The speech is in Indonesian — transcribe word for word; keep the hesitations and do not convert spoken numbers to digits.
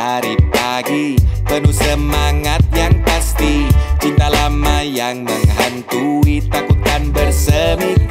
hari pagi penuh semangat yang pasti. Cinta lama yang menghantui takutkan bersemi